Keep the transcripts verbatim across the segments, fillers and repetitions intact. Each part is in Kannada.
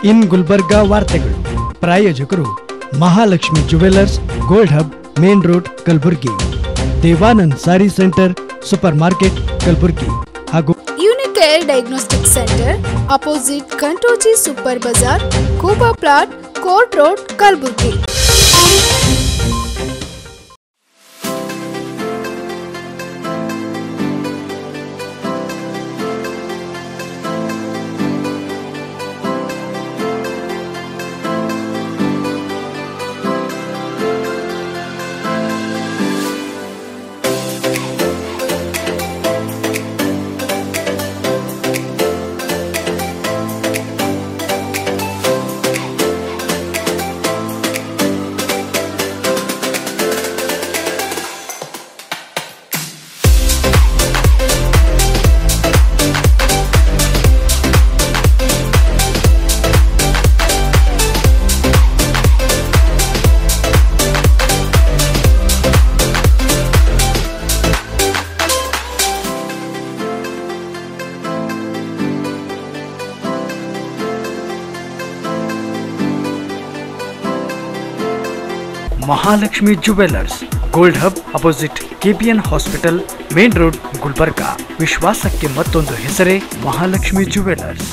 ಇನ್ ಗುಲ್ಬರ್ಗಾ ವಾರ್ತೆಗಳು ಪ್ರಾಯೋಜಕರು Mahalakshmi jewellers, gold hub, main road, Kalaburagi. Devanand sari centre, super market, Kalaburagi. ಹಾಗೂ ಯುನಿಕೇರ್ ಡಯಾಗ್ನೋಸ್ಟಿಕ್ ಸೆಂಟರ್, ಅಪೋಸಿಟ್ ಕಂಟೋಜಿ super bazaar, Khuba plot, court road, Kalaburagi. Mahalakshmi jewellers, gold hub, opposite KPN hospital, main road, Gulbarga. ವಿಶ್ವಾಸಕ್ಕೆ ಮತ್ತೊಂದು ಹೆಸರೇ ಮಹಾಲಕ್ಷ್ಮಿ ಜುವೆಲ್ಲರ್ಸ್.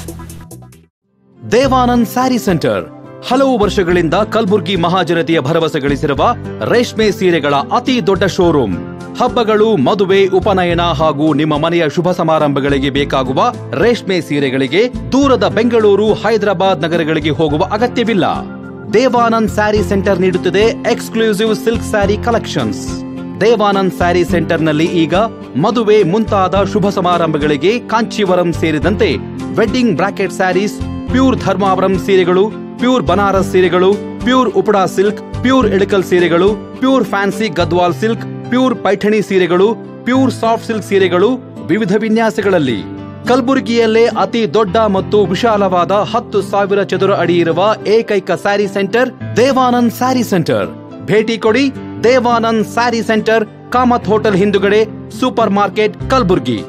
ದೇವಾನಂದ್ ಸ್ಯಾರಿ ಸೆಂಟರ್ ಹಲವು ವರ್ಷಗಳಿಂದ ಕಲಬುರ್ಗಿ ಮಹಾಜನತೆಯ ಭರವಸೆ ಗಳಿಸಿರುವ ರೇಷ್ಮೆ ಸೀರೆಗಳ ಅತಿ ದೊಡ್ಡ ಶೋರೂಮ್. ಹಬ್ಬಗಳು, ಮದುವೆ, ಉಪನಯನ ಹಾಗೂ ನಿಮ್ಮ ಮನೆಯ ಶುಭ ಸಮಾರಂಭಗಳಿಗೆ ಬೇಕಾಗುವ ರೇಷ್ಮೆ ಸೀರೆಗಳಿಗೆ ದೂರದ ಬೆಂಗಳೂರು, ಹೈದರಾಬಾದ್ ನಗರಗಳಿಗೆ ಹೋಗುವ ಅಗತ್ಯವಿಲ್ಲ. ದೇವಾನಂದ್ ಸ್ಯಾರಿ ಸೆಂಟರ್ ನೀಡುತ್ತಿದೆ exclusive silk sari collections. Devanand sari centre ನಲ್ಲಿ ಈಗ ಮದುವೆ ಮುಂತಾದ ಶುಭ ಸಮಾರಂಭಗಳಿಗೆ ಕಾಂಚೀವರಂ ಸೇರಿದಂತೆ wedding brocade saris, pure Dharmavaram ಸೀರೆಗಳು, ಪ್ಯೂರ್ ಬನಾರಸ್ ಸೀರೆಗಳು, pure Uppada silk, pure Ilkal ಸೀರೆಗಳು, pure fancy Gadwal silk, pure Paithani ಸೀರೆಗಳು, ಪ್ಯೂರ್ ಸಾಫ್ಟ್ ಸಿಲ್ಕ್ ಸೀರೆಗಳು ವಿವಿಧ ವಿನ್ಯಾಸಗಳಲ್ಲಿ. ಕಲಬುರಗಿಯಲ್ಲೇ ಅತಿ ದೊಡ್ಡ ಮತ್ತು ವಿಶಾಲವಾದ ಹತ್ತು ಸಾವಿರ ಚದುರ ಅಡಿ ಇರುವ ಏಕೈಕ ಸ್ಯಾರಿ ಸೆಂಟರ್ ದೇವಾನಂದ್ ಸ್ಯಾರಿ ಸೆಂಟರ್. ಭೇಟಿ ಕೊಡಿ. ದೇವಾನಂದ್ ಸ್ಯಾರಿ ಸೆಂಟರ್, ಕಾಮತ್ ಹೋಟೆಲ್ ಹಿಂದುಗಡೆ, ಸೂಪರ್ ಮಾರ್ಕೆಟ್, ಕಲಬುರ್ಗಿ.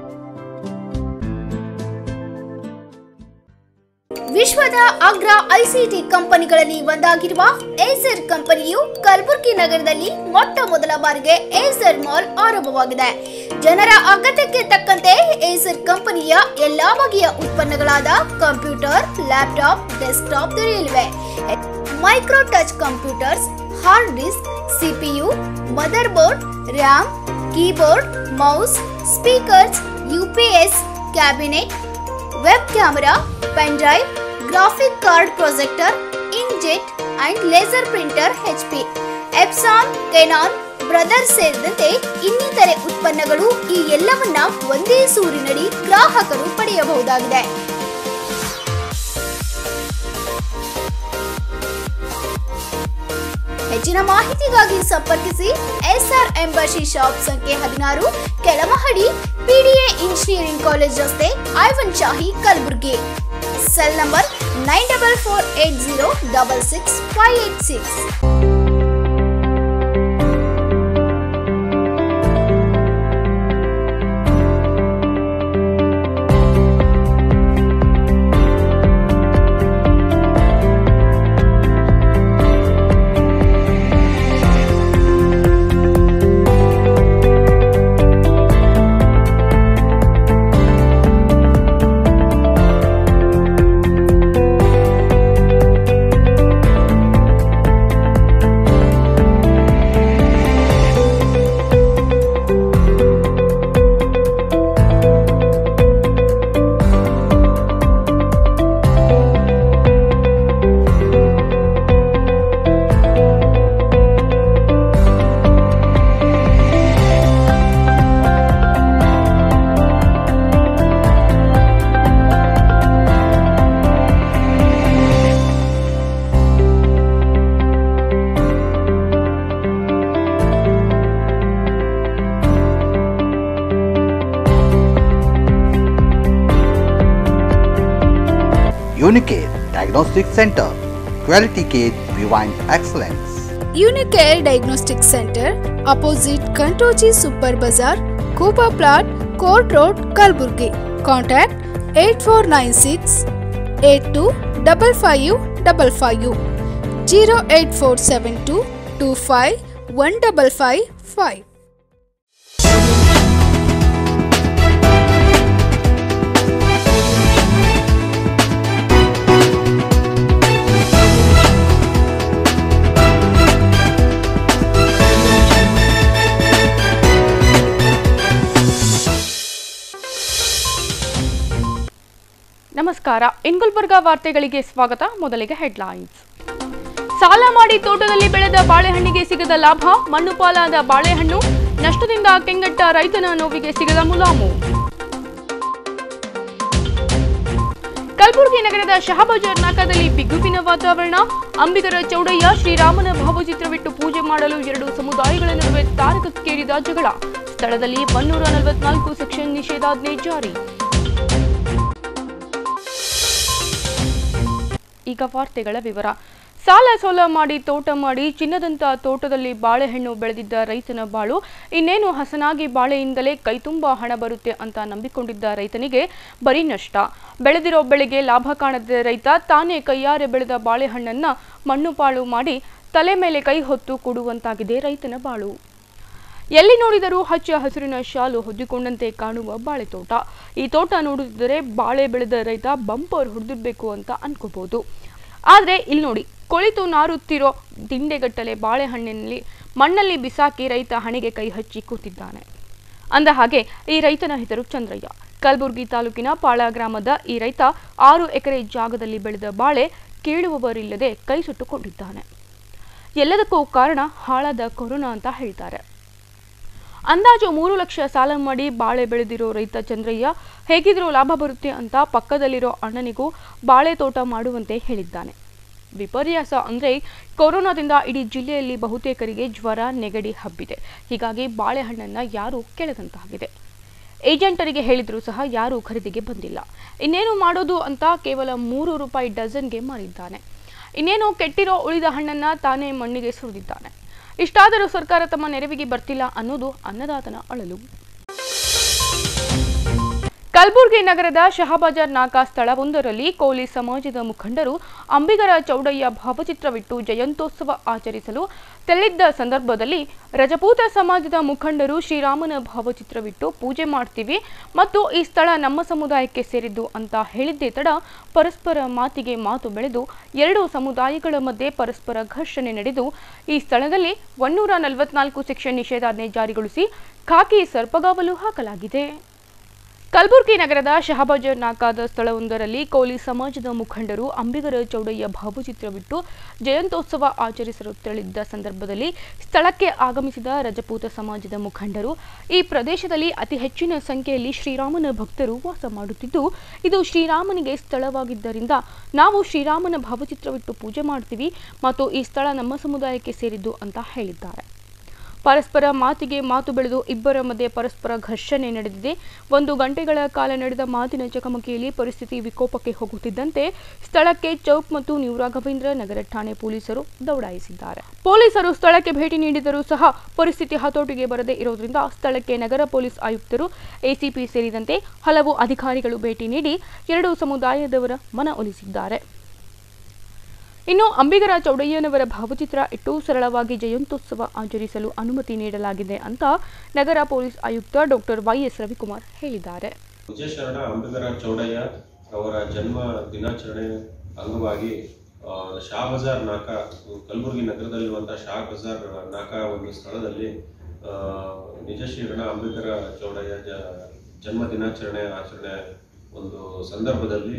ವಿಶ್ವದ ಅಗ್ರ ಐಸಿಟಿ ಕಂಪನಿಗಳಲ್ಲಿ ಒಂದಾಗಿರುವ ಏಸರ್ ಕಂಪನಿಯು ಕಲಬುರಗಿ ನಗರದಲ್ಲಿ ಮೊಟ್ಟ ಮೊದಲ ಬಾರಿಗೆ ಏಸರ್ ಮಾಲ್ ಆರಂಭವಾಗಿದೆ. ಜನರ ಅಗತ್ಯಕ್ಕೆ ತಕ್ಕಂತೆ ಏಸರ್ ಕಂಪನಿಯ ಎಲ್ಲಾ ಬಗೆಯ ಉತ್ಪನ್ನಗಳಾದ ಕಂಪ್ಯೂಟರ್, ಲ್ಯಾಪ್ಟಾಪ್, ಡೆಸ್ಕ್ಟಾಪ್ ದೊರೆಯಲಿವೆ. Micro touch computers, hard disk, CPU, motherboard, RAM, keyboard, mouse, speakers, UPS, cabinet, web camera, pen drive, graphic card projector, inkjet and laser printer, HP, Epson, Canon, brothers ಸೇರಿದಂತೆ ಇನ್ನಿತರೆ ಉತ್ಪನ್ನಗಳು ಈ ಎಲ್ಲವನ್ನ ಒಂದೇ ಸೂರಿನಡಿ ಗ್ರಾಹಕರು ಪಡೆಯಬಹುದಾಗಿದೆ. ಹೆಚ್ಚಿನ ಮಾಹಿತಿಗಾಗಿ ಸಂಪರ್ಕಿಸಿ. ಎಸ್ಆರ್ ಎಂಬಸಿ ಶಾಪ್ ಸಂಖ್ಯೆ ಹದಿನಾರು, ಕೆಳಮಹಡಿ, ಪಿಡಿಎ ಇಂಜಿನಿಯರಿಂಗ್ ಕಾಲೇಜ್ ರಸ್ತೆ, Aiwan Shahi, Kalaburagi. Cell number nine double four eight zero double six five eight six. Unicare Diagnostic Center, Quality Care Divine Excellence. Unicare Diagnostic Center, opposite Kantoji Super Bazaar, Kuba Plot, Court Road, Kalburgi. Contact eight four nine six eight two double five double five zero eight four seven two two five one double five five. ನಮಸ್ಕಾರ, ಇನ್ ಗುಲ್ಬರ್ಗಾ ವಾರ್ತೆಗಳಿಗೆ ಸ್ವಾಗತ. ಮೊದಲಿಗೆ ಹೆಡ್ಲೈನ್ಸ್. ಸಾಲ ಮಾಡಿ ತೋಟದಲ್ಲಿ ಬೆಳೆದ ಬಾಳೆಹಣ್ಣಿಗೆ ಸಿಗದ ಲಾಭ, ಮಣ್ಣು ಪಾಲಾದ ಬಾಳೆಹಣ್ಣು, ನಷ್ಟದಿಂದ ಕೆಂಗಟ್ಟ ರೈತನ ನೋವಿಗೆ ಸಿಗದ ಮುಲಾಮು. ಕಲಬುರಗಿ ನಗರದ ಶಹಾಬಜಾರ್ ನಾಕಾದಲ್ಲಿ ಬಿಗುವಿನ ವಾತಾವರಣ, ಅಂಬಿಗರ ಚೌಡಯ್ಯ ಶ್ರೀರಾಮನ ಭಾವಚಿತ್ರವಿಟ್ಟು ಪೂಜೆ ಮಾಡಲು ಎರಡು ಸಮುದಾಯಗಳ ನಡುವೆ ತಾರಕಕ್ಕೇರಿದ ಜಗಳ, ಸ್ಥಳದಲ್ಲಿ ಒನ್ನೂರ ನಲವತ್ನಾಲ್ಕು ಸೆಕ್ಷನ್ ನಿಷೇಧಾಜ್ಞೆ ಜಾರಿ. ಈಗ ವಾರ್ತೆಗಳ ವಿವರ. ಸಾಲ ಸೋಲ ಮಾಡಿ ತೋಟ ಮಾಡಿ ಚಿನ್ನದಂತ ತೋಟದಲ್ಲಿ ಬಾಳೆಹಣ್ಣು ಬೆಳೆದಿದ್ದ ರೈತನ ಬಾಳು ಇನ್ನೇನು ಹಸನಾಗಿ ಬಾಳೆಯಿಂದಲೇ ಕೈತುಂಬ ಹಣ ಬರುತ್ತೆ ಅಂತ ನಂಬಿಕೊಂಡಿದ್ದ ರೈತನಿಗೆ ಬರೀ ನಷ್ಟ. ಬೆಳೆದಿರೋ ಬೆಳೆಗೆ ಲಾಭ ಕಾಣದ ರೈತ ತಾನೇ ಕೈಯಾರೆ ಬೆಳೆದ ಬಾಳೆಹಣ್ಣನ್ನ ಮಣ್ಣು ಪಾಳು ಮಾಡಿ ತಲೆ ಮೇಲೆ ಕೈ ಹೊತ್ತು ಕೊಡುವಂತಾಗಿದೆ ರೈತನ ಬಾಳು. ಎಲ್ಲಿ ನೋಡಿದರೂ ಹಚ್ಚ ಹಸಿರಿನ ಶಾಲು ಹೊದ್ದಿಕೊಂಡಂತೆ ಕಾಣುವ ಬಾಳೆ ತೋಟ. ಈ ತೋಟ ನೋಡುತ್ತಿದ್ದರೆ ಬಾಳೆ ಬೆಳೆದ ರೈತ ಬಂಪರ್ ಹೊಡೆದಿರ್ಬೇಕು ಅಂತ ಅನ್ಕೋಬಹುದು. ಆದರೆ ಇಲ್ಲಿ ನೋಡಿ, ಕೊಳಿತು ನಾರುತ್ತಿರೋ ದಿಂಡೆಗಟ್ಟಲೆ ಬಾಳೆಹಣ್ಣಿನಲ್ಲಿ ಮಣ್ಣಲ್ಲಿ ಬಿಸಾಕಿ ರೈತ ಹಣೆಗೆ ಕೈ ಹಚ್ಚಿ ಕೂತಿದ್ದಾನೆ. ಅಂದ ಹಾಗೆ ಈ ರೈತನ ಹೆಸರು ಚಂದ್ರಯ್ಯ. ಕಲಬುರಗಿ ತಾಲೂಕಿನ ಪಾಳ ಗ್ರಾಮದ ಈ ರೈತ ಆರು ಎಕರೆ ಜಾಗದಲ್ಲಿ ಬೆಳೆದ ಬಾಳೆ ಕೇಳುವವರಿಲ್ಲದೆ ಕೈ ಸುಟ್ಟುಕೊಂಡಿದ್ದಾನೆ. ಎಲ್ಲದಕ್ಕೂ ಕಾರಣ ಹಾಳಾದ ಕೊರೋನಾ ಅಂತ ಹೇಳ್ತಾರೆ. ಅಂದಾಜು ಮೂರು ಲಕ್ಷ ಸಾಲ ಮಾಡಿ ಬಾಳೆ ಬೆಳೆದಿರೋ ರೈತ ಚಂದ್ರಯ್ಯ ಹೇಗಿದ್ರೂ ಲಾಭ ಬರುತ್ತೆ ಅಂತ ಪಕ್ಕದಲ್ಲಿರೋ ಅಣ್ಣನಿಗೂ ಬಾಳೆ ತೋಟ ಮಾಡುವಂತೆ ಹೇಳಿದ್ದಾನೆ. ವಿಪರ್ಯಾಸ ಅಂದ್ರೆ ಕೊರೋನಾದಿಂದ ಇಡೀ ಜಿಲ್ಲೆಯಲ್ಲಿ ಬಹುತೇಕರಿಗೆ ಜ್ವರ ನೆಗಡಿ ಹಬ್ಬಿದೆ. ಹೀಗಾಗಿ ಬಾಳೆಹಣ್ಣನ್ನ ಯಾರೂ ಕೇಳದಂತಾಗಿದೆ. ಏಜೆಂಟರಿಗೆ ಹೇಳಿದ್ರೂ ಸಹ ಯಾರೂ ಖರೀದಿಗೆ ಬಂದಿಲ್ಲ. ಇನ್ನೇನು ಮಾಡೋದು ಅಂತ ಕೇವಲ ಮೂರು ರೂಪಾಯಿ ಡಜನ್ಗೆ ಮಾರಿದ್ದಾನೆ. ಇನ್ನೇನು ಕೆಟ್ಟಿರೋ ಉಳಿದ ಹಣ್ಣನ್ನ ತಾನೇ ಮಣ್ಣಿಗೆ ಸುರಿದಿದ್ದಾನೆ. ಇಷ್ಟಾದರೂ ಸರ್ಕಾರ ತಮ್ಮ ನೆರವಿಗೆ ಬರ್ತಿಲ್ಲ ಅನ್ನೋದು ಅನ್ನದಾತನ ಅಳಲು. ಕಲಬುರಗಿ ನಗರದ ಶಹಾಬಜಾರ್ ನಾಕಾ ಸ್ಥಳವೊಂದರಲ್ಲಿ ಕೋಲಿ ಸಮಾಜದ ಮುಖಂಡರು ಅಂಬಿಗರ ಚೌಡಯ್ಯ ಭಾವಚಿತ್ರವಿಟ್ಟು ಜಯಂತ್ಯೋತ್ಸವ ಆಚರಿಸಲು ತೆರಳಿದ್ದ ಸಂದರ್ಭದಲ್ಲಿ ರಜಪೂತ ಸಮಾಜದ ಮುಖಂಡರು ಶ್ರೀರಾಮನ ಭಾವಚಿತ್ರವಿಟ್ಟು ಪೂಜೆ ಮಾಡ್ತೀವಿ ಮತ್ತು ಈ ಸ್ಥಳ ನಮ್ಮ ಸಮುದಾಯಕ್ಕೆ ಸೇರಿದ್ದು ಅಂತ ಹೇಳಿದ್ದೇ ತಡ ಪರಸ್ಪರ ಮಾತಿಗೆ ಮಾತು ಬೆಳೆದು ಎರಡು ಸಮುದಾಯಗಳ ಮಧ್ಯೆ ಪರಸ್ಪರ ಘರ್ಷಣೆ ನಡೆದು ಈ ಸ್ಥಳದಲ್ಲಿ ಒನ್ನೂರ ನಲವತ್ನಾಲ್ಕು ಸೆಕ್ಷನ್ ನಿಷೇಧಾಜ್ಞೆ ಜಾರಿಗೊಳಿಸಿ ಖಾಕಿ ಸರ್ಪಗಾವಲು ಹಾಕಲಾಗಿದೆ. ಕಲಬುರಗಿ ನಗರದ ಶಹಾಬಜಾರ್ ನಾಕಾದ ಸ್ಥಳವೊಂದರಲ್ಲಿ ಕೋಲಿ ಸಮಾಜದ ಮುಖಂಡರು ಅಂಬಿಗರ ಚೌಡಯ್ಯ ಭಾವಚಿತ್ರವಿಟ್ಟು ಜಯಂತ್ಯೋತ್ಸವ ಆಚರಿಸಲು ತೆರಳಿದ್ದ ಸಂದರ್ಭದಲ್ಲಿ ಸ್ಥಳಕ್ಕೆ ಆಗಮಿಸಿದ ರಜಪೂತ ಸಮಾಜದ ಮುಖಂಡರು ಈ ಪ್ರದೇಶದಲ್ಲಿ ಅತಿ ಹೆಚ್ಚಿನ ಸಂಖ್ಯೆಯಲ್ಲಿ ಶ್ರೀರಾಮನ ಭಕ್ತರು ವಾಸ ಮಾಡುತ್ತಿದ್ದು, ಇದು ಶ್ರೀರಾಮನಿಗೆ ಸ್ಥಳವಾಗಿದ್ದರಿಂದ ನಾವು ಶ್ರೀರಾಮನ ಭಾವಚಿತ್ರವಿಟ್ಟು ಪೂಜೆ ಮಾಡ್ತೀವಿ ಮತ್ತು ಈ ಸ್ಥಳ ನಮ್ಮ ಸಮುದಾಯಕ್ಕೆ ಸೇರಿದ್ದು ಅಂತ ಹೇಳಿದ್ದಾರೆ. ಪರಸ್ಪರ ಮಾತಿಗೆ ಮಾತು ಬೆಳೆದು ಇಬ್ಬರ ಮಧ್ಯೆ ಪರಸ್ಪರ ಘರ್ಷಣೆ ನಡೆದಿದೆ. ಒಂದು ಗಂಟೆಗಳ ಕಾಲ ನಡೆದ ಮಾತಿನ ಚಕಮಕಿಯಲ್ಲಿ ಪರಿಸ್ಥಿತಿ ವಿಕೋಪಕ್ಕೆ ಹೋಗುತ್ತಿದ್ದಂತೆ ಸ್ಥಳಕ್ಕೆ ಚೌಕ್ ಮತ್ತು ನ್ಯೂ ರಾಘವೇಂದ್ರ ನಗರ ಠಾಣೆ ಪೊಲೀಸರು ದೌಡಾಯಿಸಿದ್ದಾರೆ. ಪೊಲೀಸರು ಸ್ಥಳಕ್ಕೆ ಭೇಟಿ ನೀಡಿದರೂ ಸಹ ಪರಿಸ್ಥಿತಿ ಹತೋಟಿಗೆ ಬರದೇ ಇರೋದ್ರಿಂದ ಸ್ಥಳಕ್ಕೆ ನಗರ ಪೊಲೀಸ್ ಆಯುಕ್ತರು, ಎಸಿಪಿ ಸೇರಿದಂತೆ ಹಲವು ಅಧಿಕಾರಿಗಳು ಭೇಟಿ ನೀಡಿ ಎರಡು ಸಮುದಾಯದವರ ಮನ ಒಲಿಸಿದ್ದಾರೆ. ಇನ್ನು ಅಂಬಿಗರ ಚೌಡಯ್ಯನವರ ಭಾವಚಿತ್ರ ಇಟ್ಟು ಸರಳವಾಗಿ ಜಯಂತ್ಯೋತ್ಸವ ಆಚರಿಸಲು ಅನುಮತಿ ನೀಡಲಾಗಿದೆ ಅಂತ ನಗರ ಪೊಲೀಸ್ ಆಯುಕ್ತ ಡಾಕ್ಟರ್ ವೈ ಎಸ್ ರವಿಕುಮಾರ್ ಹೇಳಿದ್ದಾರೆ. ವಿಜಯಶರಣ ಅಂಬಿಗರ ಚೌಡಯ್ಯ ಅವರ ಜನ್ಮ ದಿನಾಚರಣೆ ಅಂಗವಾಗಿ ಶಾ ಬಜಾರ್ ನಾಕಾ, ಕಲಬುರಗಿ ನಗರದಲ್ಲಿರುವಂತಹ ಶಾ ಬಜಾರ್ ನಾಕಾ ಒಂದು ಸ್ಥಳದಲ್ಲಿ ನಿಜ ಶ್ರೀಗಣ ಅಂಬಿಗರ ಚೌಡಯ್ಯ ಜನ್ಮ ದಿನಾಚರಣೆ ಆಚರಣೆ ಒಂದು ಸಂದರ್ಭದಲ್ಲಿ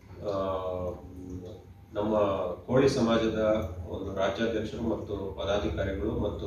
ನಮ್ಮ ಕೋಳಿ ಸಮಾಜದ ಒಂದು ರಾಜ್ಯಾಧ್ಯಕ್ಷರು ಮತ್ತು ಪದಾಧಿಕಾರಿಗಳು ಮತ್ತು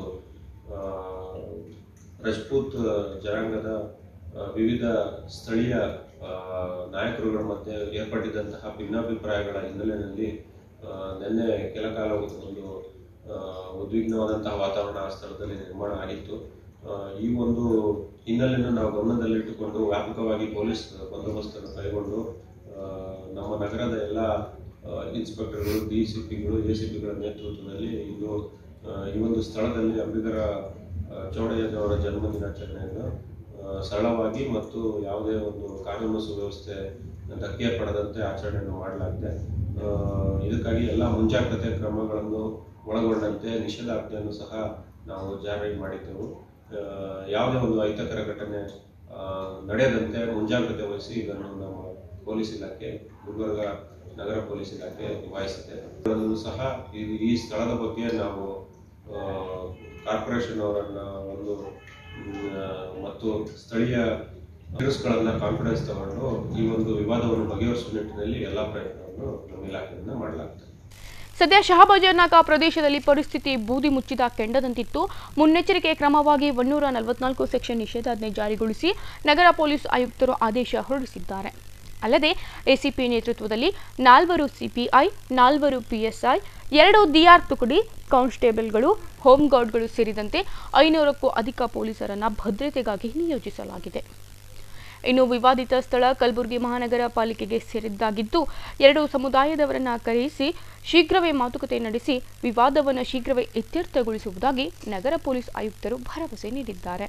ರಜಪೂತ್ ಜನಾಂಗದ ವಿವಿಧ ಸ್ಥಳೀಯ ನಾಯಕರುಗಳ ಮಧ್ಯೆ ಏರ್ಪಟ್ಟಿದ್ದಂತಹ ಭಿನ್ನಾಭಿಪ್ರಾಯಗಳ ಹಿನ್ನೆಲೆಯಲ್ಲಿ ನಿನ್ನೆ ಕೆಲ ಕಾಲ ಒಂದು ಉದ್ವಿಗ್ನವಾದಂತಹ ವಾತಾವರಣ ಆ ಸ್ಥಳದಲ್ಲಿ ನಿರ್ಮಾಣ ಆಗಿತ್ತು. ಈ ಒಂದು ಹಿನ್ನೆಲೆಯನ್ನು ನಾವು ಗಮನದಲ್ಲಿಟ್ಟುಕೊಂಡು ವ್ಯಾಪಕವಾಗಿ ಪೊಲೀಸ್ ಬಂದೋಬಸ್ತನ್ನು ಕೈಗೊಂಡು ನಮ್ಮ ನಗರದ ಎಲ್ಲ ಇನ್ಸ್ಪೆಕ್ಟರ್ಗಳು, ಡಿ ಸಿ ಪಿಗಳು, ಎ ಸಿ ಪಿಗಳ ನೇತೃತ್ವದಲ್ಲಿ ಇಂದು ಈ ಒಂದು ಸ್ಥಳದಲ್ಲಿ ಅಂಬಿಗರ ಚೌಡಯ್ಯನವರ ಜನ್ಮ ದಿನಾಚರಣೆಯನ್ನು ಸರಳವಾಗಿ ಮತ್ತು ಯಾವುದೇ ಒಂದು ಕಾನೂನು ಸುವ್ಯವಸ್ಥೆ ಧಕ್ಕೆ ಪಡದಂತೆ ಆಚರಣೆಯನ್ನು ಮಾಡಲಾಗಿದೆ. ಇದಕ್ಕಾಗಿ ಎಲ್ಲ ಮುಂಜಾಗ್ರತೆ ಕ್ರಮಗಳನ್ನು ಒಳಗೊಂಡಂತೆ ನಿಷೇಧಾಜ್ಞೆಯನ್ನು ಸಹ ನಾವು ಜಾರಿ ಮಾಡಿದ್ದೆವು. ಯಾವುದೇ ಒಂದು ಅಹಿತಕರ ಘಟನೆ ನಡೆಯದಂತೆ ಮುಂಜಾಗ್ರತೆ ವಹಿಸಿ ಇದನ್ನು ನಮ್ಮ ಪೊಲೀಸ್ ಇಲಾಖೆ, ಗುಲ್ಬರ್ಗ ನಗರ ಪೊಲೀಸ್ ಇಲಾಖೆ ನಿಭಾಯಿಸುತ್ತೆ. ಅದನ್ನು ಸಹ ಈ ಸ್ಥಳದ ಬಗ್ಗೆ ನಾವು ಕಾರ್ಪೊರೇಷನ್ ಅವರನ್ನ ಒಂದು ಮತ್ತು ಸ್ಥಳೀಯ ನ್ಯೂಸ್ಗಳನ್ನ ಕಾನ್ಫಿಡೆನ್ಸ್ ತಗೊಂಡು ಈ ಒಂದು ವಿವಾದವನ್ನು ಬಗೆಹರಿಸುವ ನಿಟ್ಟಿನಲ್ಲಿ ಎಲ್ಲ ಪ್ರಯತ್ನವನ್ನು ನಮ್ಮ ಇಲಾಖೆಯಿಂದ ಮಾಡಲಾಗ್ತದೆ. ಸದ್ಯ ಶಹಾಬಜಾರ್ ನಾಕಾ ಪ್ರದೇಶದಲ್ಲಿ ಪರಿಸ್ಥಿತಿ ಬೂದಿ ಮುಚ್ಚಿದ ಕೆಂಡದಂತಿತ್ತು. ಮುನ್ನೆಚ್ಚರಿಕೆ ಕ್ರಮವಾಗಿ ಒನ್ನೂರ ನಲವತ್ನಾಲ್ಕು ಸೆಕ್ಷನ್ ನಿಷೇಧಾಜ್ಞೆ ಜಾರಿಗೊಳಿಸಿ ನಗರ ಪೊಲೀಸ್ ಆಯುಕ್ತರು ಆದೇಶ ಹೊರಡಿಸಿದ್ದಾರೆ. ಅಲ್ಲದೆ ಎಸಿಪಿ ನೇತೃತ್ವದಲ್ಲಿ ನಾಲ್ವರು ಸಿಪಿಐ, ನಾಲ್ವರು ಪಿಎಸ್ಐ, ಎರಡು ಡಿಆರ್ ತುಕಡಿ, ಕಾನ್ಸ್ಟೇಬಲ್ಗಳು, ಹೋಮ್ ಗಾರ್ಡ್ಗಳು ಸೇರಿದಂತೆ ಐನೂರಕ್ಕೂ ಅಧಿಕ ಪೊಲೀಸರನ್ನು ಭದ್ರತೆಗಾಗಿ ನಿಯೋಜಿಸಲಾಗಿದೆ. ಇನ್ನು ವಿವಾದಿತ ಸ್ಥಳ ಕಲಬುರಗಿ ಮಹಾನಗರ ಪಾಲಿಕೆಗೆ ಸೇರಿದ್ದಾಗಿದ್ದು, ಎರಡು ಸಮುದಾಯದವರನ್ನ ಕರೆಯಿಸಿ ಶೀಘ್ರವೇ ಮಾತುಕತೆ ನಡೆಸಿ ವಿವಾದವನ್ನು ಶೀಘ್ರವೇ ಇತ್ಯರ್ಥಗೊಳಿಸುವುದಾಗಿ ನಗರ ಪೊಲೀಸ್ ಆಯುಕ್ತರು ಭರವಸೆ ನೀಡಿದ್ದಾರೆ.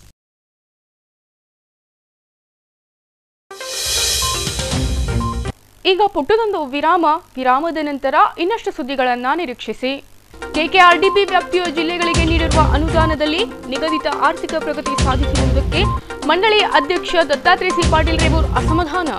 ಈಗ ಪುಟ್ಟದೊಂದು ವಿರಾಮ. ವಿರಾಮದ ನಂತರ ಇನ್ನಷ್ಟು ಸುದ್ದಿಗಳನ್ನು ನಿರೀಕ್ಷಿಸಿ. ಕೆಕೆಆರ್ಡಿಬಿ ವ್ಯಾಪ್ತಿಯ ಜಿಲ್ಲೆಗಳಿಗೆ ನೀಡಿರುವ ಅನುದಾನದಲ್ಲಿ ನಿಗದಿತ ಆರ್ಥಿಕ ಪ್ರಗತಿ ಸಾಧಿಸಿರುವುದಕ್ಕೆ ಮಂಡಳಿ ಅಧ್ಯಕ್ಷ ದತ್ತಾತ್ರೇಯ ಸಿ ಪಾಟೀಲ್ ರೇವೂರ್ ಅಸಮಾಧಾನ.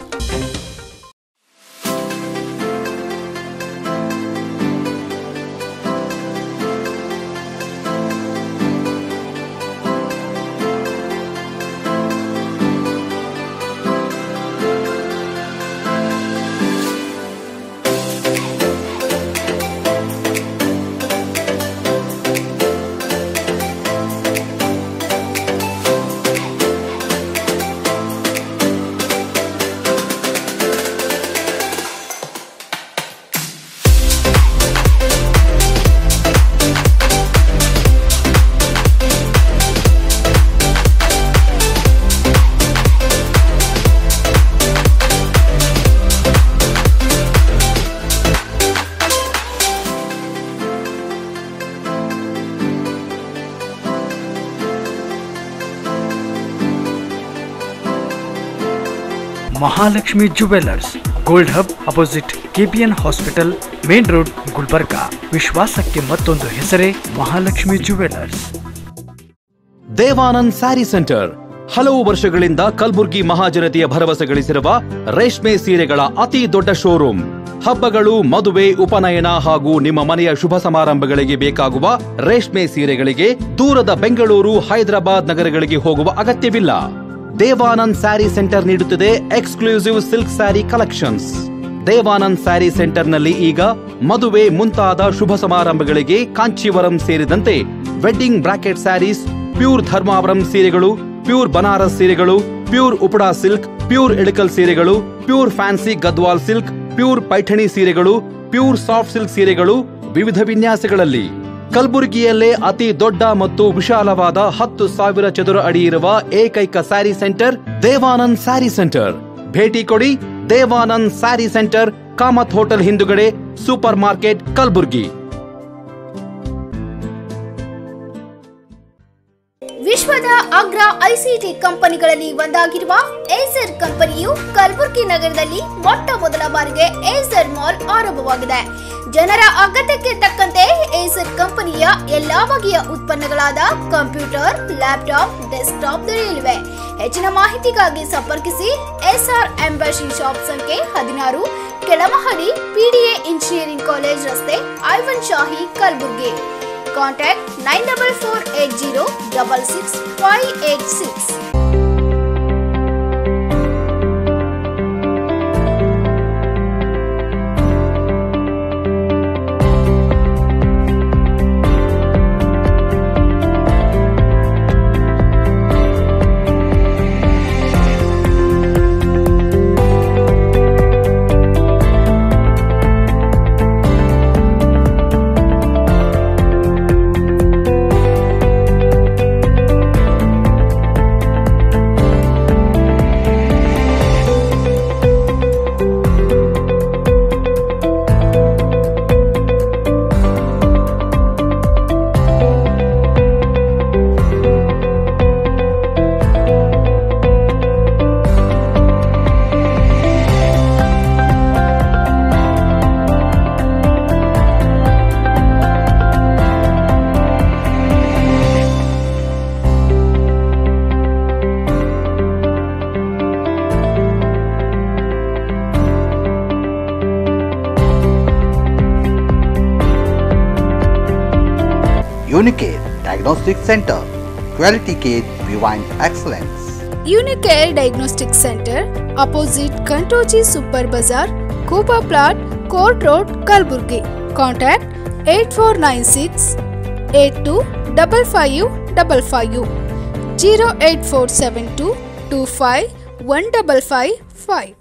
Mahalakshmi jewellers, gold hub opposite KPN hospital, main road, Gulbarga. ವಿಶ್ವಾಸಕ್ಕೆ ಮತ್ತೊಂದು ಹೆಸರೇ ಮಹಾಲಕ್ಷ್ಮಿ ಜುವೆಲ್ಲರ್ಸ್. ದೇವಾನಂದ್ ಸ್ಯಾರಿ ಸೆಂಟರ್ ಹಲವು ವರ್ಷಗಳಿಂದ ಕಲಬುರ್ಗಿ ಮಹಾಜನತೆಯ ಭರವಸೆ ಗಳಿಸಿರುವ ರೇಷ್ಮೆ ಸೀರೆಗಳ ಅತಿ ದೊಡ್ಡ ಶೋರೂಮ್. ಹಬ್ಬಗಳು, ಮದುವೆ, ಉಪನಯನ ಹಾಗೂ ನಿಮ್ಮ ಮನೆಯ ಶುಭ ಸಮಾರಂಭಗಳಿಗೆ ಬೇಕಾಗುವ ರೇಷ್ಮೆ ಸೀರೆಗಳಿಗೆ ದೂರದ ಬೆಂಗಳೂರು, ಹೈದರಾಬಾದ್ ನಗರಗಳಿಗೆ ಹೋಗುವ ಅಗತ್ಯವಿಲ್ಲ. ದೇವಾನಂದ್ ಸ್ಯಾರಿ ಸೆಂಟರ್ ನೀಡುತ್ತಿದೆ exclusive silk sari collections. Devanand sari ಸೆಂಟರ್ನಲ್ಲಿ ಈಗ ಮದುವೆ ಮುಂತಾದ ಶುಭ ಸಮಾರಂಭಗಳಿಗೆ ಕಾಂಚೀವರಂ ಸೇರಿದಂತೆ wedding brocade saris, pure Dharmavaram ಸೀರೆಗಳು, ಪ್ಯೂರ್ ಬನಾರಸ್ ಸೀರೆಗಳು, pure Uppada silk, pure Ilkal ಸೀರೆಗಳು, pure fancy Gadwal silk, pure Paithani ಸೀರೆಗಳು, ಪ್ಯೂರ್ ಸಾಫ್ಟ್ ಸಿಲ್ಕ್ ಸೀರೆಗಳು ವಿವಿಧ ವಿನ್ಯಾಸಗಳಲ್ಲಿ. ಕಲಬುರಗಿಯಲ್ಲೇ ಅತಿ ದೊಡ್ಡ ಮತ್ತು ವಿಶಾಲವಾದ ಹತ್ತು ಸಾವಿರ ಚದುರ ಅಡಿ ಇರುವ ಏಕೈಕ ಸ್ಯಾರಿ ಸೆಂಟರ್ ದೇವಾನಂದ್ ಸ್ಯಾರಿ ಸೆಂಟರ್. ಭೇಟಿ ಕೊಡಿ. ದೇವಾನಂದ್ ಸ್ಯಾರಿ ಸೆಂಟರ್, ಕಾಮತ್ ಹೋಟೆಲ್ ಹಿಂದುಗಡೆ, ಸೂಪರ್ ಮಾರ್ಕೆಟ್, ಕಲಬುರಗಿ. ವಿಶ್ವದ ಅಗ್ರ ಐಸಿಟಿ ಕಂಪನಿಗಳಲ್ಲಿ ಒಂದಾಗಿರುವ ಏಸರ್ ಕಂಪನಿಯು ಕಲಬುರಗಿ ನಗರದಲ್ಲಿ ಮೊಟ್ಟ ಮೊದಲ ಬಾರಿಗೆ ಏಸರ್ ಮಾಲ್ ಆರಂಭವಾಗಿದೆ. ಜನರ ಅಗತ್ಯಕ್ಕೆ ತಕ್ಕಂತೆ ಏಸರ್ ಕಂಪನಿಯ ಎಲ್ಲಾ ಬಗೆಯ ಉತ್ಪನ್ನಗಳಾದ ಕಂಪ್ಯೂಟರ್, ಲ್ಯಾಪ್ಟಾಪ್, ಡೆಸ್ಕ್ಟಾಪ್ ದೊರೆಯಲಿವೆ. ಹೆಚ್ಚಿನ ಮಾಹಿತಿಗಾಗಿ ಸಂಪರ್ಕಿಸಿ. ಎಸ್ಆರ್ ಎಂಬಸಿ ಶಾಪ್ ಸಂಖ್ಯೆ ಹದಿನಾರು, ಕೆಳಮಹಡಿ, ಪಿಡಿಎ ಇಂಜಿನಿಯರಿಂಗ್ ಕಾಲೇಜ್ ರಸ್ತೆ, ಐವನ್ ಶಾಹಿ, Kalaburagi. Contact nine four four eight zero six six five eight six. Unicare Diagnostic Center. Quality care behind excellence. Unicare Diagnostic Center, opposite Kantoji Super Bazaar, Kuba Plot, Court Road, Kalburgi. Contact eight four nine six, eight two five five five five, zero eight four seven two, two five one five five five.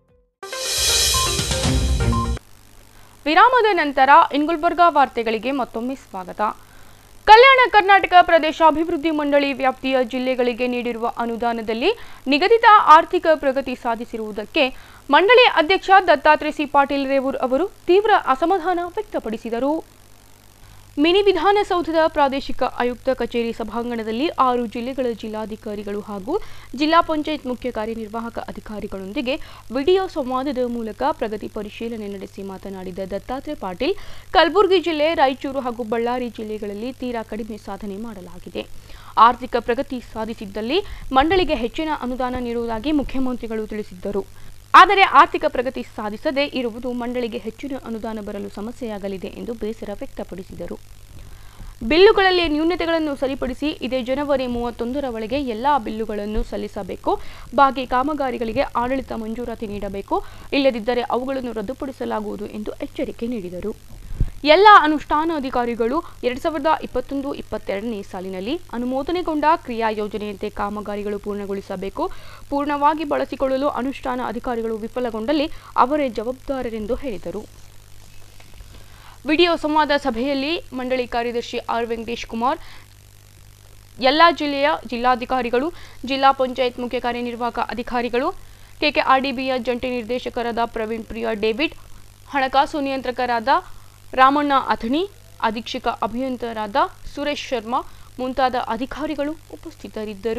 ವಿರಾಮದ ನಂತರ ಇನ್ಗುಲ್ಬರ್ಗಾ ವಾರ್ತೆಗಳಿಗೆ ಮತ್ತೊಮ್ಮೆ ಸ್ವಾಗತ. ಕಲ್ಯಾಣ ಕರ್ನಾಟಕ ಪ್ರದೇಶಾಭಿವೃದ್ಧಿ ಮಂಡಳಿ ವ್ಯಾಪ್ತಿಯ ಜಿಲ್ಲೆಗಳಿಗೆ ನೀಡಿರುವ ಅನುದಾನದಲ್ಲಿ ನಿಗದಿತ ಆರ್ಥಿಕ ಪ್ರಗತಿ ಸಾಧಿಸಿರುವುದಕ್ಕೆ ಮಂಡಳಿ ಅಧ್ಯಕ್ಷ ದತ್ತಾತ್ರೇಯ ಸಿ ಪಾಟೀಲ್ ರೇವೂರ್ ಅವರು ತೀವ್ರ ಅಸಮಾಧಾನ ವ್ಯಕ್ತಪಡಿಸಿದರು. ಮಿನಿ ವಿಧಾನಸೌಧದ ಪ್ರಾದೇಶಿಕ ಆಯುಕ್ತ ಕಚೇರಿ ಸಭಾಂಗಣದಲ್ಲಿ ಆರು ಜಿಲ್ಲೆಗಳ ಜಿಲ್ಲಾಧಿಕಾರಿಗಳು ಹಾಗೂ ಜಿಲ್ಲಾ ಪಂಚಾಯತ್ ಮುಖ್ಯ ಕಾರ್ಯನಿರ್ವಾಹಕ ಅಧಿಕಾರಿಗಳೊಂದಿಗೆ ವಿಡಿಯೋ ಸಂವಾದದ ಮೂಲಕ ಪ್ರಗತಿ ಪರಿಶೀಲನೆ ನಡೆಸಿ ಮಾತನಾಡಿದ ದತ್ತಾತ್ರೇಯ ಪಾಟೀಲ್, ಕಲಬುರಗಿ ಜಿಲ್ಲೆ, ರಾಯಚೂರು ಹಾಗೂ ಬಳ್ಳಾರಿ ಜಿಲ್ಲೆಗಳಲ್ಲಿ ತೀರಾ ಕಡಿಮೆ ಸಾಧನೆ ಮಾಡಲಾಗಿದೆ. ಆರ್ಥಿಕ ಪ್ರಗತಿ ಸಾಧಿಸಿದ್ದಲ್ಲಿ ಮಂಡಳಿಗೆ ಹೆಚ್ಚಿನ ಅನುದಾನ ನೀಡುವುದಾಗಿ ಮುಖ್ಯಮಂತ್ರಿಗಳು ತಿಳಿಸಿದ್ದರು. ಆದರೆ ಆರ್ಥಿಕ ಪ್ರಗತಿ ಸಾಧಿಸದೇ ಇರುವುದು ಮಂಡಳಿಗೆ ಹೆಚ್ಚಿನ ಅನುದಾನ ಬರಲು ಸಮಸ್ಯೆಯಾಗಲಿದೆ ಎಂದು ಬೇಸರ ವ್ಯಕ್ತಪಡಿಸಿದರು. ಬಿಲ್ಲುಗಳಲ್ಲಿ ನ್ಯೂನತೆಗಳನ್ನು ಸರಿಪಡಿಸಿ ಇದೇ ಜನವರಿ ಮೂವತ್ತೊಂದರ ಒಳಗೆ ಎಲ್ಲಾ ಬಿಲ್ಲುಗಳನ್ನು ಸಲ್ಲಿಸಬೇಕು. ಬಾಕಿ ಕಾಮಗಾರಿಗಳಿಗೆ ಆಡಳಿತ ಮಂಜೂರಾತಿ ನೀಡಬೇಕು. ಇಲ್ಲದಿದ್ದರೆ ಅವುಗಳನ್ನು ರದ್ದುಪಡಿಸಲಾಗುವುದು ಎಂದು ಎಚ್ಚರಿಕೆ ನೀಡಿದರು. ಎಲ್ಲ ಅನುಷ್ಠಾನಾಧಿಕಾರಿಗಳು ಎರಡ್ ಸಾವಿರದ ಇಪ್ಪತ್ತೊಂದು ಇಪ್ಪತ್ತೆರಡನೇ ಸಾಲಿನಲ್ಲಿ ಅನುಮೋದನೆಗೊಂಡ ಕ್ರಿಯಾ ಯೋಜನೆಯಂತೆ ಕಾಮಗಾರಿಗಳು ಪೂರ್ಣಗೊಳಿಸಬೇಕು. ಪೂರ್ಣವಾಗಿ ಬಳಸಿಕೊಳ್ಳಲು ಅನುಷ್ಠಾನ ಅಧಿಕಾರಿಗಳು ವಿಫಲಗೊಂಡಲ್ಲಿ ಅವರೇ ಜವಾಬ್ದಾರರೆಂದು ಹೇಳಿದರು. ವಿಡಿಯೋ ಸಂವಾದ ಸಭೆಯಲ್ಲಿ ಮಂಡಳಿ ಕಾರ್ಯದರ್ಶಿ ಆರ್ ವೆಂಕಟೇಶ್ ಕುಮಾರ್, ಎಲ್ಲ ಜಿಲ್ಲೆಯ ಜಿಲ್ಲಾಧಿಕಾರಿಗಳು, ಜಿಲ್ಲಾ ಪಂಚಾಯತ್ ಮುಖ್ಯ ಕಾರ್ಯನಿರ್ವಾಹಕ ಅಧಿಕಾರಿಗಳು, ಕೆಕೆಆರ್ಡಿಬಿಯ ಜಂಟಿ ನಿರ್ದೇಶಕರಾದ ಪ್ರವೀಣ್ ಪ್ರಿಯಾ ಡೇವಿಡ್, ಹಣಕಾಸು ನಿಯಂತ್ರಕರಾದ ರಾಮಣ್ಣ ಅಥಣಿ, ಅಧೀಕ್ಷಕ ಅಭಿಯಂತರಾದ ಸುರೇಶ್ ಶರ್ಮಾ ಮುಂತಾದ ಅಧಿಕಾರಿಗಳು ಉಪಸ್ಥಿತರಿದ್ದರು.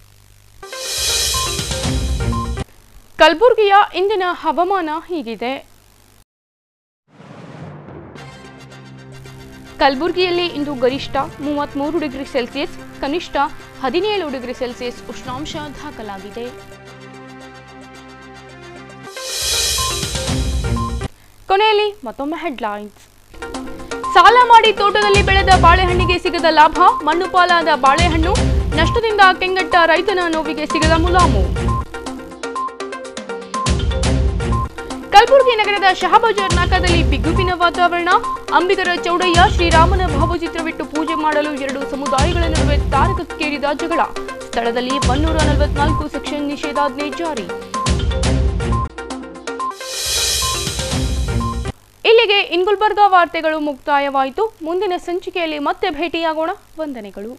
ಕಲಬುರಗಿಯ ಇಂದಿನ ಹವಾಮಾನ ಹೀಗಿದೆ. ಕಲಬುರಗಿಯಲ್ಲಿ ಇಂದು ಗರಿಷ್ಠ ಮೂವತ್ಮೂರು ಡಿಗ್ರಿ ಸೆಲ್ಸಿಯಸ್, ಕನಿಷ್ಠ ಹದಿನೇಳು ಡಿಗ್ರಿ ಸೆಲ್ಸಿಯಸ್ ಉಷ್ಣಾಂಶ ದಾಖಲಾಗಿದೆ. ಕೊನೆಯಲ್ಲಿ ಮತ್ತೊಮ್ಮೆ ಹೆಡ್ಲೈನ್ಸ್. ಸಾಲ ಮಾಡಿ ತೋಟದಲ್ಲಿ ಬೆಳೆದ ಬಾಳೆಹಣ್ಣಿಗೆ ಸಿಗದ ಲಾಭ, ಮಣ್ಣು ಪಾಲಾದ ಬಾಳೆಹಣ್ಣು, ನಷ್ಟದಿಂದ ಕೆಂಗಟ್ಟ ರೈತನ ನೋವಿಗೆ ಸಿಗದ ಮುಲಾಮು. ಕಲಬುರಗಿ ನಗರದ ಶಹಾಬಜಾರ್ ನಾಕಾದಲ್ಲಿ ಬಿಗುವಿನ ವಾತಾವರಣ. ಅಂಬಿಗರ ಚೌಡಯ್ಯ ಶ್ರೀರಾಮನ ಭಾವಚಿತ್ರವಿಟ್ಟು ಪೂಜೆ ಮಾಡಲು ಎರಡು ಸಮುದಾಯಗಳ ನಡುವೆ ತಾರಕಕ್ಕೇರಿದ ಜಗಳ. ಸ್ಥಳದಲ್ಲಿ ಒನ್ನೂರ ನಲವತ್ನಾಲ್ಕು ಸೆಕ್ಷನ್ ನಿಷೇಧಾಜ್ಞೆ ಜಾರಿ. ಇಲ್ಲಿಗೆ ಇನ್ಗುಲ್ಬರ್ಗಾ ವಾರ್ತೆಗಳು ಮುಕ್ತಾಯವಾಯಿತು. ಮುಂದಿನ ಸಂಚಿಕೆಯಲ್ಲಿ ಮತ್ತೆ ಭೇಟಿಯಾಗೋಣ. ವಂದನೆಗಳು.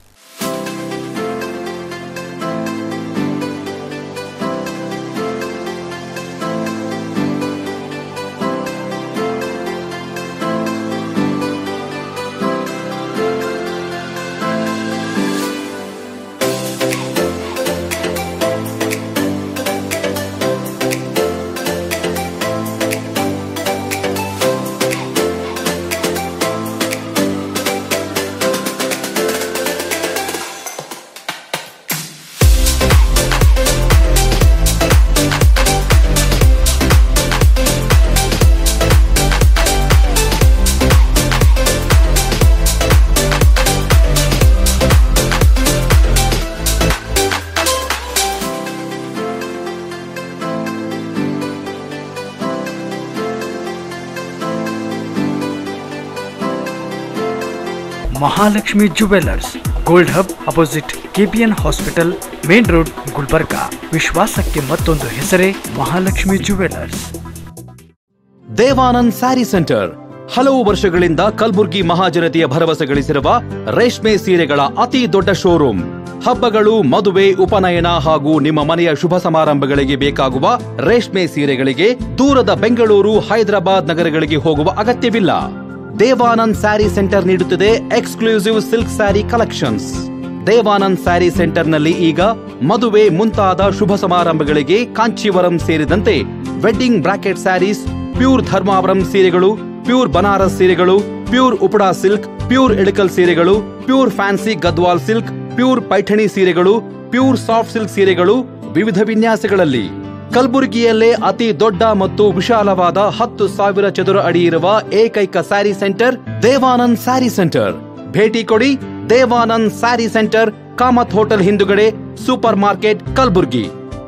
Mahalakshmi jewellers, gold hub, opposite KPN hospital, main road, Gulbarga. ವಿಶ್ವಾಸಕ್ಕೆ ಮತ್ತೊಂದು ಹೆಸರೇ ಮಹಾಲಕ್ಷ್ಮಿ ಜುವೆಲ್ಲರ್ಸ್. ದೇವಾನಂದ್ ಸ್ಯಾರಿ ಸೆಂಟರ್ ಹಲವು ವರ್ಷಗಳಿಂದ ಕಲಬುರ್ಗಿ ಮಹಾಜನತೆಯ ಭರವಸೆ ಗಳಿಸಿರುವ ರೇಷ್ಮೆ ಸೀರೆಗಳ ಅತಿ ದೊಡ್ಡ ಶೋರೂಮ್. ಹಬ್ಬಗಳು, ಮದುವೆ, ಉಪನಯನ ಹಾಗೂ ನಿಮ್ಮ ಮನೆಯ ಶುಭ ಸಮಾರಂಭಗಳಿಗೆ ಬೇಕಾಗುವ ರೇಷ್ಮೆ ಸೀರೆಗಳಿಗೆ ದೂರದ ಬೆಂಗಳೂರು, ಹೈದರಾಬಾದ್ ನಗರಗಳಿಗೆ ಹೋಗುವ ಅಗತ್ಯವಿಲ್ಲ. ದೇವಾನಂದ್ ಸ್ಯಾರಿ ಸೆಂಟರ್ ನೀಡುತ್ತಿದೆ exclusive silk sari collections. Devanand sari ಸೆಂಟರ್ನಲ್ಲಿ ಈಗ ಮದುವೆ ಮುಂತಾದ ಶುಭ ಸಮಾರಂಭಗಳಿಗೆ ಕಾಂಚೀವರಂ ಸೇರಿದಂತೆ wedding brocade saris, pure Dharmavaram ಸೀರೆಗಳು, ಪ್ಯೂರ್ ಬನಾರಸ್ ಸೀರೆಗಳು, pure Uppada silk, pure Ilkal ಸೀರೆಗಳು, pure fancy Gadwal silk, pure Paithani ಸೀರೆಗಳು, ಪ್ಯೂರ್ ಸಾಫ್ಟ್ ಸಿಲ್ಕ್ ಸೀರೆಗಳು ವಿವಿಧ ವಿನ್ಯಾಸಗಳಲ್ಲಿ. ಕಲಬುರಗಿಯಲ್ಲೇ ಅತಿ ದೊಡ್ಡ ಮತ್ತು ವಿಶಾಲವಾದ ಹತ್ತು ಸಾವಿರ ಚದುರ ಅಡಿ ಇರುವ ಏಕೈಕ ಸ್ಯಾರಿ ಸೆಂಟರ್ ದೇವಾನಂದ್ ಸ್ಯಾರಿ ಸೆಂಟರ್. ಭೇಟಿ ಕೊಡಿ ದೇವಾನಂದ್ ಸ್ಯಾರಿ ಸೆಂಟರ್, ಕಾಮತ್ ಹೋಟೆಲ್ ಹಿಂದುಗಡೆ, ಸೂಪರ್ ಮಾರ್ಕೆಟ್, ಕಲಬುರ್ಗಿ.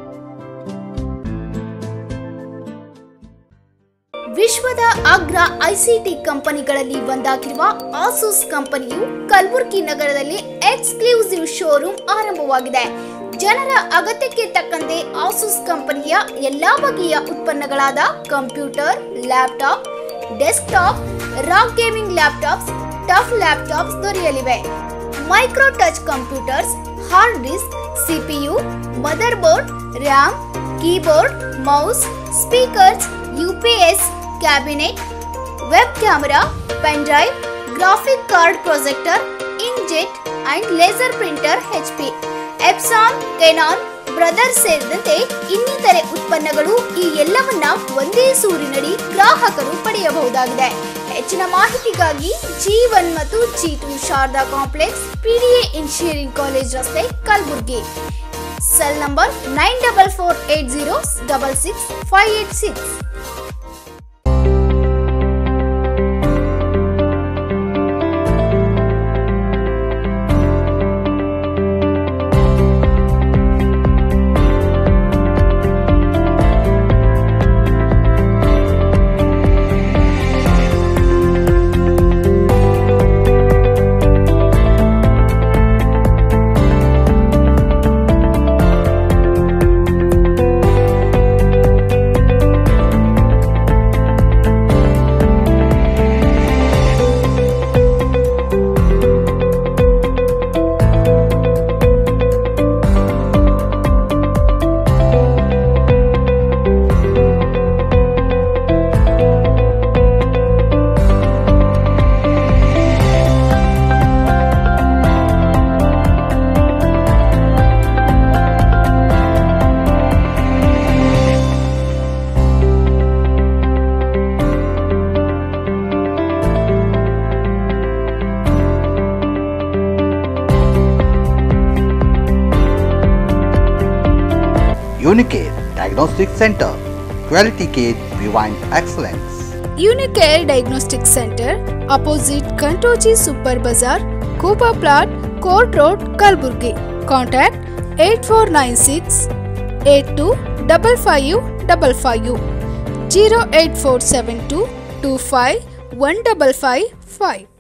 ವಿಶ್ವದ ಅಗ್ರ ಐಸಿಟಿ ಕಂಪನಿಗಳಲ್ಲಿ ಒಂದಾಗಿರುವ ಆಸೂಸ್ ಕಂಪನಿಯು ಕಲಬುರಗಿ ನಗರದಲ್ಲಿ ಎಕ್ಸ್ಕ್ಲೂಸಿವ್ ಶೋರೂಮ್ ಆರಂಭವಾಗಿದೆ. ಜನರ ಅಗತ್ಯಕ್ಕೆ ತಕ್ಕಂತೆ ಆಸೂಸ್ ಕಂಪನಿಯ ಎಲ್ಲಾ ಬಗೆಯ ಉತ್ಪನ್ನಗಳಾದ computer, laptop, desktop, ROG gaming laptops, TUF laptops ದೊರೆಯಲಿವೆ. Micro touch computers, hard disk, CPU, motherboard, RAM, keyboard, mouse, speakers, UPS, cabinet, web camera, pen drive, graphic card projector, inkjet and laser printer, HP, Epson, Canon, brothers ಸೇರಿದಂತೆ ಇನ್ನಿತರೆ ಉತ್ಪನ್ನಗಳು ಈ ಎಲ್ಲವನ್ನ ಒಂದೇ ಸೂರಿನಡಿ ಗ್ರಾಹಕರು ಪಡೆಯಬಹುದಾಗಿದೆ. ಹೆಚ್ಚಿನ ಮಾಹಿತಿಗಾಗಿ ಜಿ ಒನ್ ಮತ್ತು G two Sharada complex, PDA engineering college ರಸ್ತೆ, Kalaburagi. Cell number nine double four eight zero double six five eight six. Unicare Diagnostic Center, Quality Care Beyond Excellence. Unicare Diagnostic Center, opposite Kantoji Super Bazaar, Kuba Plot, Court Road, Kalburgi. Contact eight four nine six eight two five five five five, zero eight four seven two two five one five five five.